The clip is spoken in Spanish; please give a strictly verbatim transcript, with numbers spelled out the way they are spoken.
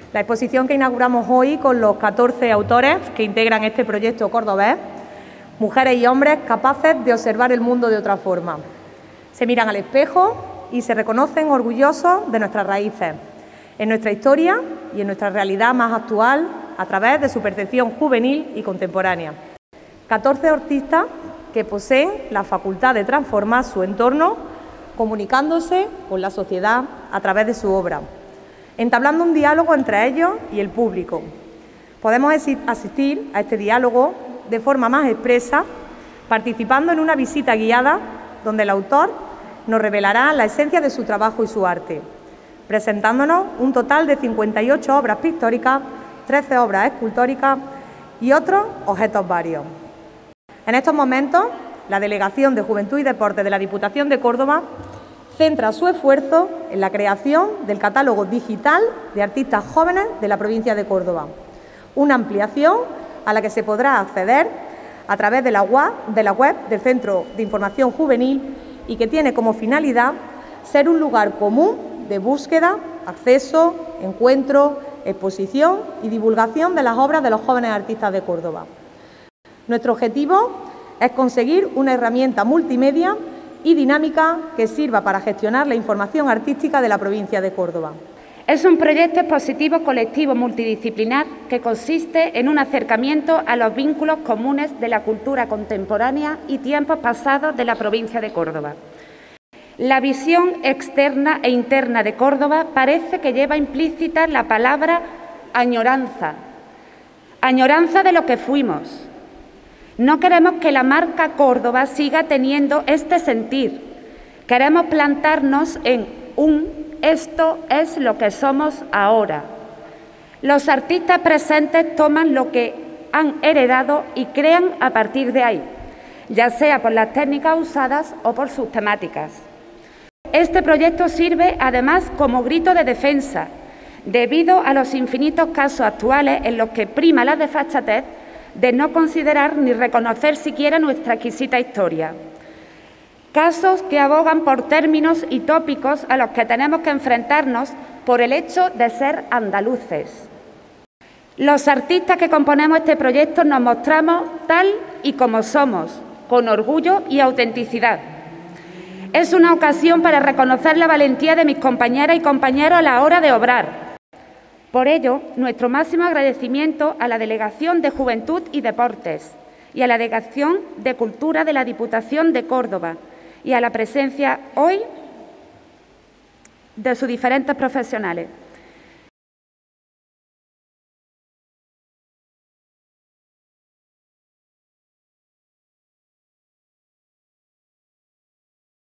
La exposición que inauguramos hoy con los catorce autores que integran este proyecto cordobés, mujeres y hombres capaces de observar el mundo de otra forma. Se miran al espejo y se reconocen orgullosos de nuestras raíces, en nuestra historia y en nuestra realidad más actual a través de su percepción juvenil y contemporánea. catorce artistas que poseen la facultad de transformar su entorno comunicándose con la sociedad a través de su obra, entablando un diálogo entre ellos y el público. Podemos asistir a este diálogo de forma más expresa, participando en una visita guiada donde el autor nos revelará la esencia de su trabajo y su arte, presentándonos un total de cincuenta y ocho obras pictóricas, trece obras escultóricas y otros objetos varios. En estos momentos, la Delegación de Juventud y Deporte de la Diputación de Córdoba centra su esfuerzo en la creación del catálogo digital de artistas jóvenes de la provincia de Córdoba, una ampliación a la que se podrá acceder a través de la web, de la web del Centro de Información Juvenil y que tiene como finalidad ser un lugar común de búsqueda, acceso, encuentro, exposición y divulgación de las obras de los jóvenes artistas de Córdoba. Nuestro objetivo es conseguir una herramienta multimedia y dinámica que sirva para gestionar la información artística de la provincia de Córdoba. Es un proyecto expositivo colectivo multidisciplinar que consiste en un acercamiento a los vínculos comunes de la cultura contemporánea y tiempos pasados de la provincia de Córdoba. La visión externa e interna de Córdoba parece que lleva implícita la palabra añoranza, añoranza de lo que fuimos. No queremos que la marca Córdoba siga teniendo este sentir. Queremos plantarnos en un esto es lo que somos ahora. Los artistas presentes toman lo que han heredado y crean a partir de ahí, ya sea por las técnicas usadas o por sus temáticas. Este proyecto sirve además como grito de defensa, debido a los infinitos casos actuales en los que prima la desfachatez de no considerar ni reconocer siquiera nuestra exquisita historia. Casos que abogan por términos y tópicos a los que tenemos que enfrentarnos por el hecho de ser andaluces. Los artistas que componemos este proyecto nos mostramos tal y como somos, con orgullo y autenticidad. Es una ocasión para reconocer la valentía de mis compañeras y compañeros a la hora de obrar. Por ello, nuestro máximo agradecimiento a la Delegación de Juventud y Deportes y a la Delegación de Cultura de la Diputación de Córdoba y a la presencia hoy de sus diferentes profesionales.